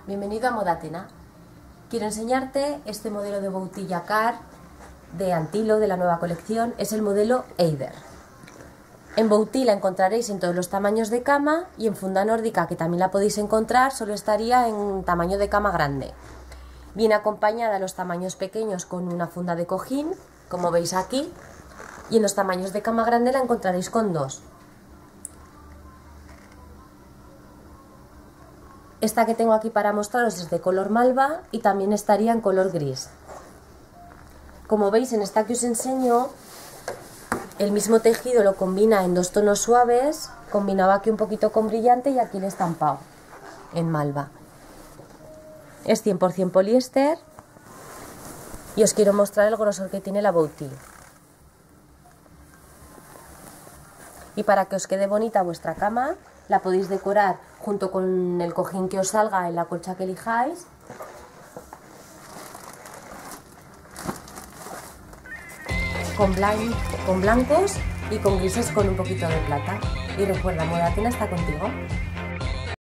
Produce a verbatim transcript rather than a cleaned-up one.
Bienvenido a Modatena. Quiero enseñarte este modelo de Boutique Jacquard de Antilo de la nueva colección. Es el modelo Eider. En Boutique la encontraréis en todos los tamaños de cama y en funda nórdica, que también la podéis encontrar, solo estaría en tamaño de cama grande. Viene acompañada a los tamaños pequeños con una funda de cojín, como veis aquí, y en los tamaños de cama grande la encontraréis con dos. Esta que tengo aquí para mostraros es de color malva y también estaría en color gris. Como veis, en esta que os enseño, el mismo tejido lo combina en dos tonos suaves, combinaba aquí un poquito con brillante y aquí el estampado en malva. Es cien por cien poliéster y os quiero mostrar el grosor que tiene la Boutique. Y para que os quede bonita vuestra cama, la podéis decorar junto con el cojín que os salga en la colcha que elijáis. Con, blan con blancos y con grises con un poquito de plata. Y recuerda, Modatena está contigo.